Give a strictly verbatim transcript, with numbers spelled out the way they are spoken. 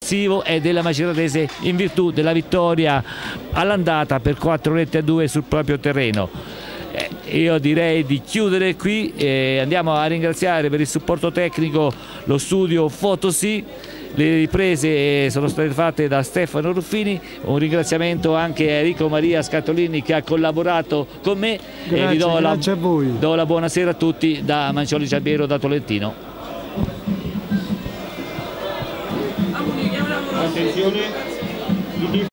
difensivo e della Maceratese in virtù della vittoria all'andata per quattro reti a due sul proprio terreno. Io direi di chiudere qui e andiamo a ringraziare per il supporto tecnico lo studio Fotosi. Le riprese sono state fatte da Stefano Ruffini, un ringraziamento anche a Enrico Maria Scatolini che ha collaborato con me. Grazie, e vi do la, grazie a voi. do la buonasera a tutti da Mancioli Ciabiero da Tolentino. Attenzione.